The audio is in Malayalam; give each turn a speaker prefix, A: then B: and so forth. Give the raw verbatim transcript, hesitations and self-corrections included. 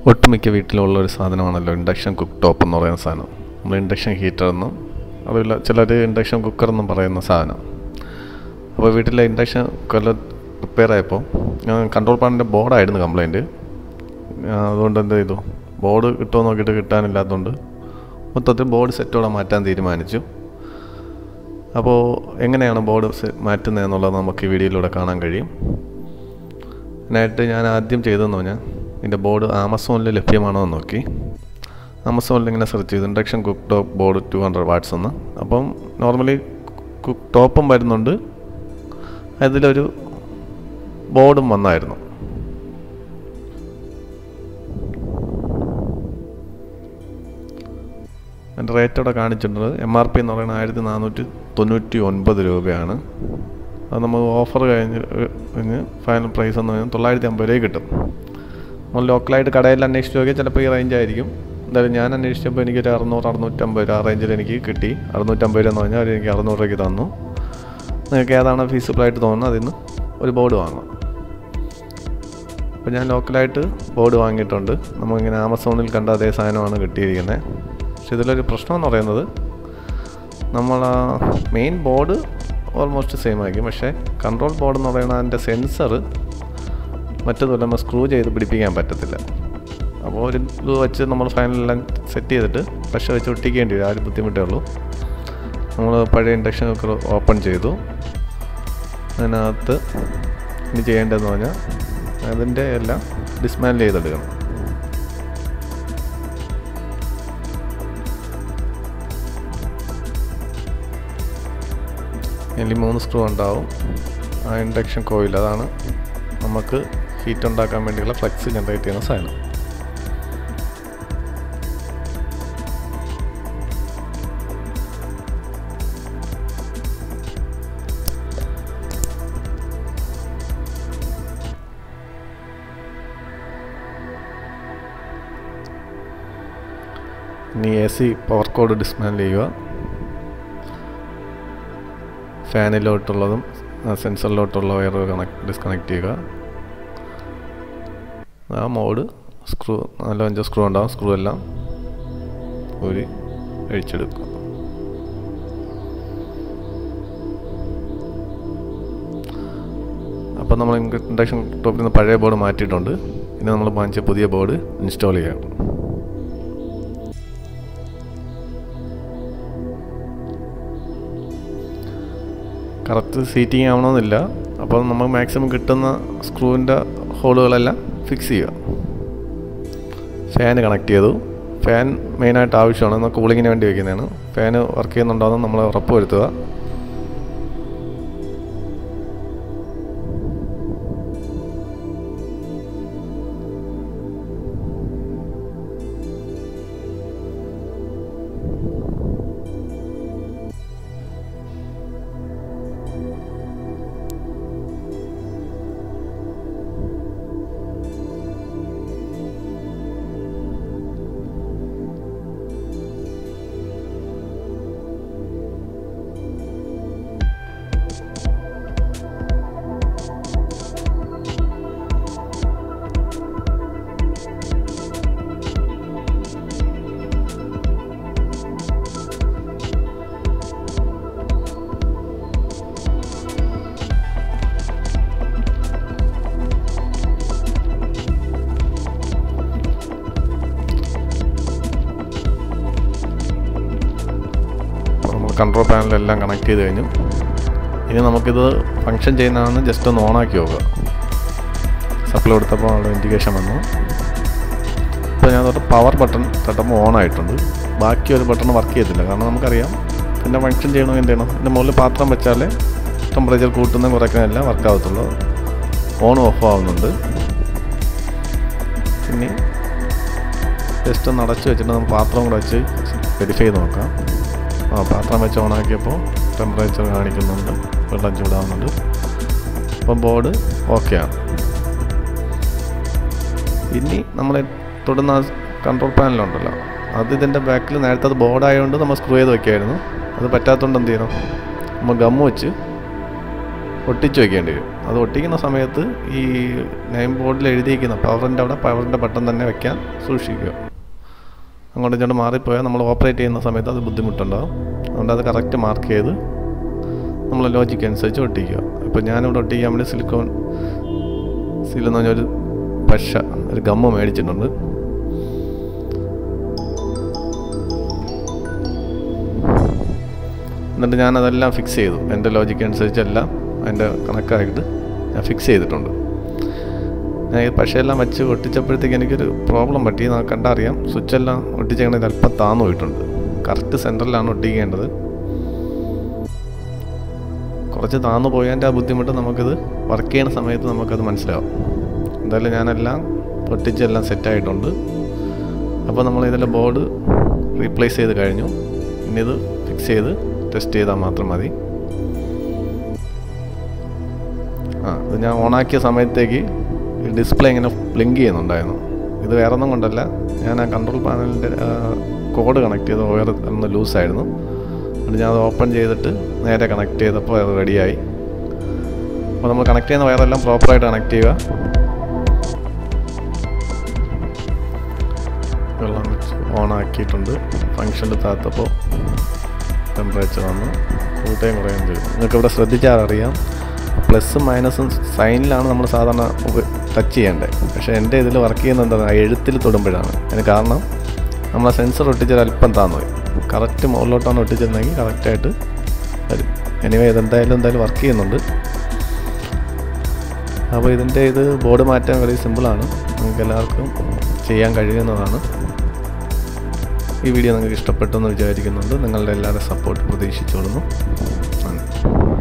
A: ഒട്ടുമിക്ക വീട്ടിലുള്ള ഒരു സാധനമാണല്ലോ ഇൻഡക്ഷൻ കുക്ക് ടോപ്പ് എന്ന് പറയുന്ന സാധനം. നമ്മൾ ഇൻഡക്ഷൻ ഹീറ്റർ എന്നും അതില്ല ചിലർ ഇൻഡക്ഷൻ കുക്കർ എന്നും പറയുന്ന സാധനം. അപ്പോൾ വീട്ടിലെ ഇൻഡക്ഷൻ കുക്കർ റിപ്പയർ ആയപ്പോൾ ഞാൻ കൺട്രോൾ പാനലിൻ്റെ ബോർഡായിരുന്നു കംപ്ലയിൻറ്റ്. അതുകൊണ്ട് എന്ത് ചെയ്തു, ബോർഡ് കിട്ടുമോ നോക്കിയിട്ട് കിട്ടാനില്ലാത്തതുകൊണ്ട് മൊത്തത്തിൽ ബോർഡ് സെറ്റോടെ മാറ്റാൻ തീരുമാനിച്ചു. അപ്പോൾ എങ്ങനെയാണ് ബോർഡ് മാറ്റുന്നതെന്നുള്ളത് നമുക്ക് ഈ വീഡിയോയിലൂടെ കാണാൻ കഴിയും. അതിനായിട്ട് ഞാൻ ആദ്യം ചെയ്തതെന്ന് പറഞ്ഞാൽ ഇതിൻ്റെ ബോർഡ് ആമസോണിൽ ലഭ്യമാണോ എന്ന് നോക്കി. ആമസോണിൽ ഇങ്ങനെ സെർച്ച് ചെയ്തു induction cooktop board two hundred watts എന്ന്. അപ്പം നോർമലി കുക്ക് ടോപ്പും വരുന്നുണ്ട്, അതിലൊരു ബോർഡും വന്നായിരുന്നു. അതിൻ്റെ റേറ്റ് അവിടെ കാണിച്ചിട്ടുണ്ട്. എം ആർ പി എന്ന് പറയുന്നത് ആയിരത്തി നാനൂറ്റി തൊണ്ണൂറ്റി ഒൻപത് രൂപയാണ്. അത് നമ്മൾ ഓഫർ കഴിഞ്ഞ് കഴിഞ്ഞ് ഫൈനൽ പ്രൈസ് എന്ന് പറഞ്ഞാൽ തൊള്ളായിരത്തി അമ്പത് രൂപ കിട്ടും. നമ്മൾ ലോക്കലായിട്ട് കടയിൽ അന്വേഷിച്ച് നോക്കിയാൽ ചിലപ്പോൾ ഈ റേഞ്ച് ആയിരിക്കും. എന്തായാലും ഞാൻ അന്വേഷിച്ചപ്പോൾ എനിക്കൊരു അറുന്നൂറ് അറുന്നൂറ്റമ്പത് രൂപ ആ റേഞ്ചിൽ എനിക്ക് കിട്ടി. അറുന്നൂറ്റമ്പത് രൂപ എന്ന് പറഞ്ഞാൽ അവർ എനിക്ക് അറുന്നൂറ് രൂപയ്ക്ക് തന്നു. നിങ്ങൾക്ക് ഏതാണ് ഫീസിബിളായിട്ട് തോന്നുന്നത് അതിൽ നിന്ന് ഒരു ബോർഡ് വാങ്ങാം. അപ്പോൾ ഞാൻ ലോക്കലായിട്ട് ബോർഡ് വാങ്ങിയിട്ടുണ്ട്. നമുക്കിങ്ങനെ ആമസോണിൽ കണ്ട അതേ സാധനമാണ് കിട്ടിയിരിക്കുന്നത്. പക്ഷെ ഇതിലൊരു പ്രശ്നം എന്ന് പറയുന്നത് നമ്മൾ ആ മെയിൻ ബോർഡ് ഓൾമോസ്റ്റ് സെയിം ആയിരിക്കും, പക്ഷേ കൺട്രോൾ ബോർഡ് എന്ന് പറയുന്നത് അതിൻ്റെ സെൻസർ മറ്റേതുപോലെ നമ്മൾ സ്ക്രൂ ചെയ്ത് പിടിപ്പിക്കാൻ പറ്റത്തില്ല. അപ്പോൾ ഒരു ഇത് വെച്ച് നമ്മൾ ഫൈനലെല്ലാം സെറ്റ് ചെയ്തിട്ട് പ്രഷർ വെച്ച് ഒട്ടിക്കേണ്ടി വരും. ആ ഒരു ബുദ്ധിമുട്ടേ ഉള്ളൂ. നമ്മൾ പഴയ ഇൻഡക്ഷൻ കുക്കർ ഓപ്പൺ ചെയ്തു. അതിനകത്ത് ഇനി ചെയ്യേണ്ടതെന്ന് പറഞ്ഞാൽ അതിൻ്റെ എല്ലാം ഡിസ്മാൻഡിൽ ചെയ്തെടുക്കണം. ഇതിൽ മൂന്ന് സ്ക്രൂ ഉണ്ടാവും. ആ ഇൻഡക്ഷൻ കോയിൽ അതാണ് നമുക്ക് ഹീറ്റ് ഉണ്ടാക്കാൻ വേണ്ടിയുള്ള ഫ്ലക്സ് ജനറേറ്റ് ചെയ്യുന്ന സാധനം. ഇനി എ സി പവർ കോഡ് ഡിസ്മാൻഡിൽ ചെയ്യുക. ഫാനിലോട്ടുള്ളതും സെൻസറിലോട്ടുള്ള വയർ കണക്ട് ഡിസ്കണക്ട് ചെയ്യുക. ആ മോഡ് സ്ക്രൂ നാലോ അഞ്ചോ സ്ക്രൂ ഉണ്ടാകും. സ്ക്രൂ എല്ലാം ഒരു അഴിച്ചെടുക്കുക. അപ്പോൾ നമ്മൾ ഇൻഡക്ഷൻ ടോപ്പിൽ നിന്ന് പഴയ ബോർഡ് മാറ്റിയിട്ടുണ്ട്. ഇനി നമ്മൾ വാങ്ങിച്ച പുതിയ ബോർഡ് ഇൻസ്റ്റാൾ ചെയ്യാം. കറക്റ്റ് സീറ്റിംഗ് ആവണമെന്നില്ല. അപ്പോൾ നമ്മൾ മാക്സിമം കിട്ടുന്ന സ്ക്രൂവിൻ്റെ ഹോളുകളെല്ലാം ഫിക്സ് ചെയ്യുക. ഫാൻ കണക്ട് ചെയ്തു. ഫാൻ മെയിനായിട്ട് ആവശ്യമാണ്. എന്നാൽ കൂളിങ്ങിന് വേണ്ടി വയ്ക്കുന്നതാണ്. ഫാൻ വർക്ക് ചെയ്യുന്നുണ്ടോയെന്ന് നമ്മൾ ഉറപ്പ് വരുത്തുക. കൺട്രോൾ പാനലെല്ലാം കണക്ട് ചെയ്ത് കഴിഞ്ഞു. ഇനി നമുക്കിത് ഫങ്ഷൻ ചെയ്യുന്നതാണെന്ന് ജസ്റ്റ് ഒന്ന് ഓണാക്കി നോക്കുക. സപ്ലൈ കൊടുത്തപ്പോൾ അവിടെ ഇൻഡിക്കേഷൻ വന്നു. ഇപ്പോൾ ഞാൻ തൊട്ട് പവർ ബട്ടൺ തട്ടുമ്പോൾ ഓൺ ആയിട്ടുണ്ട്. ബാക്കി ഒരു ബട്ടൺ വർക്ക് ചെയ്തില്ല. കാരണം നമുക്കറിയാം പിന്നെ ഫങ്ഷൻ ചെയ്യണമെങ്കിൽ എന്ത് ചെയ്യണം, ഇതിൻ്റെ മുകളിൽ പാത്രം വെച്ചാലേ ടെമ്പറേച്ചർ കൂട്ടുന്ന കുറയ്ക്കാനെല്ലാം വർക്ക് ആവത്തുള്ളൂ. ഓൺ ഓഫ് ആവുന്നുണ്ട്. ഇനി ജസ്റ്റ് ഒന്ന് അടച്ച് വെച്ചിട്ട് നമുക്ക് പാത്രം കൂടെ വെച്ച് വെരിഫൈ ചെയ്ത് നോക്കാം. ആ പാത്രം വെച്ച് ഓണാക്കിയപ്പോൾ ടെമ്പറേച്ചർ കാണിക്കുന്നുണ്ട്, വെള്ളം ചൂടാവുന്നുണ്ട്. അപ്പം ബോർഡ് ഓക്കെയാണ്. ഇനി നമ്മൾ തൊടുന്ന കൺട്രോൾ പാനലുണ്ടല്ലോ, അത് ഇതിൻ്റെ ബാക്കിൽ നേരത്തെ അത് ബോർഡായതുകൊണ്ട് നമ്മൾ സ്ക്രൂ ചെയ്ത് വയ്ക്കായിരുന്നു. അത് പറ്റാത്തതുകൊണ്ട് എന്ത് ചെയ്യണം, നമ്മൾ ഗമ്മ് വെച്ച് ഒട്ടിച്ച് വയ്ക്കേണ്ടി വരും. അത് ഒട്ടിക്കുന്ന സമയത്ത് ഈ നെയിം ബോർഡിൽ എഴുതിയിരിക്കുന്ന പവറിൻ്റെ അവിടെ പവറിൻ്റെ ബട്ടൺ തന്നെ വെക്കാൻ സൂക്ഷിക്കുക. അങ്ങോട്ടും ഇങ്ങോട്ട് മാറിപ്പോയാൽ നമ്മൾ ഓപ്പറേറ്റ് ചെയ്യുന്ന സമയത്ത് അത് ബുദ്ധിമുട്ടുണ്ടാകും. അതുകൊണ്ട് അത് കറക്റ്റ് മാർക്ക് ചെയ്ത് നമ്മൾ ലോജിക്ക് അനുസരിച്ച് ഒട്ടിക്കുക. ഇപ്പോൾ ഞാനിവിടെ ഒട്ടിക്കാൻ വേണ്ടി സിലിക്കോൺ സീൽ എന്ന് പറഞ്ഞൊരു പശ ഒരു ഗമ്മ് മേടിച്ചിട്ടുണ്ട്. എന്നിട്ട് ഞാനതെല്ലാം ഫിക്സ് ചെയ്തു. എൻ്റെ ലോജിക്ക് അനുസരിച്ചെല്ലാം അതിൻ്റെ കണക്കായിട്ട് ഞാൻ ഫിക്സ് ചെയ്തിട്ടുണ്ട്. ഞാൻ ഈ പശയെല്ലാം വെച്ച് ഒട്ടിച്ചപ്പോഴത്തേക്ക് എനിക്കൊരു പ്രോബ്ലം പറ്റി. കണ്ടറിയാം, സ്വിച്ചെല്ലാം ഒട്ടിച്ചേക്കണത് അല്പം താന്നു പോയിട്ടുണ്ട്. കറക്റ്റ് സെൻറ്ററിലാണ് ഒട്ടിക്കേണ്ടത്. കുറച്ച് താന്നു പോയതിൻ്റെ ആ ബുദ്ധിമുട്ട് നമുക്കിത് വർക്ക് ചെയ്യുന്ന സമയത്ത് നമുക്കത് മനസ്സിലാവും. എന്തായാലും ഞാനെല്ലാം ഒട്ടിച്ചെല്ലാം സെറ്റായിട്ടുണ്ട്. അപ്പോൾ നമ്മൾ ഇതിലെ ബോർഡ് റീപ്ലേസ് ചെയ്ത് കഴിഞ്ഞു. ഇനി ഇത് ഫിക്സ് ചെയ്ത് ടെസ്റ്റ് ചെയ്താൽ മാത്രം മതി. ആ ഇത് ഞാൻ ഓണാക്കിയ സമയത്തേക്ക് ഈ ഡിസ്പ്ലേ ഇങ്ങനെ ബ്ലിങ്ക് ചെയ്യുന്നുണ്ടായിരുന്നു. ഇത് വേറെ ഒന്നും കൊണ്ടല്ല, ഞാൻ ആ കൺട്രോൾ പാനലിൻ്റെ കോഡ് കണക്ട് ചെയ്ത് വയർ ഒന്ന് ലൂസായിരുന്നു. എന്നിട്ട് ഞാൻ അത് ഓപ്പൺ ചെയ്തിട്ട് നേരെ കണക്ട് ചെയ്തപ്പോൾ അത് റെഡിയായി. അപ്പോൾ നമ്മൾ കണക്ട് ചെയ്യുന്ന വയറെല്ലാം പ്രോപ്പറായിട്ട് കണക്ട് ചെയ്യുക. വെള്ളം വെച്ച് ഓണാക്കിയിട്ടുണ്ട്. ഫങ്ഷനിൽ താത്തപ്പോൾ ടെമ്പറേച്ചർ വന്ന് കൂട്ടുകയും കുറയുകയും ചെയ്യും. നിങ്ങൾക്ക് ഇവിടെ ശ്രദ്ധിച്ചാൽ അറിയാം, പ്ലസും മൈനസും സൈനിലാണ് നമ്മൾ സാധാരണ ടച്ച് ചെയ്യേണ്ടത്. പക്ഷേ എൻ്റെ ഇതിൽ വർക്ക് ചെയ്യുന്നത് എന്താണ്, ആ എഴുത്തിൽ തൊടുമ്പോഴാണ്. അതിന് കാരണം നമ്മളെ സെൻസർ ഒട്ടിച്ചത് അല്പം താന്നു പോയി. കറക്റ്റ് മുകളിലോട്ടാണ് ഒട്ടിച്ചിരുന്നെങ്കിൽ കറക്റ്റായിട്ട് വരും. എനിവേ ഇതെന്തായാലും എന്തായാലും വർക്ക് ചെയ്യുന്നുണ്ട്. അപ്പോൾ ഇതിൻ്റെ ഇത് ബോർഡ് മാറ്റാൻ വളരെ സിമ്പിളാണ്, നിങ്ങൾക്ക് എല്ലാവർക്കും ചെയ്യാൻ കഴിയുന്നതാണ്. ഈ വീഡിയോ നിങ്ങൾക്ക് ഇഷ്ടപ്പെട്ടെന്ന് വിചാരിക്കുന്നുണ്ട്. നിങ്ങളുടെ എല്ലാവരുടെ സപ്പോർട്ട് പ്രതീക്ഷിച്ചോളുന്നു. നന്ദി.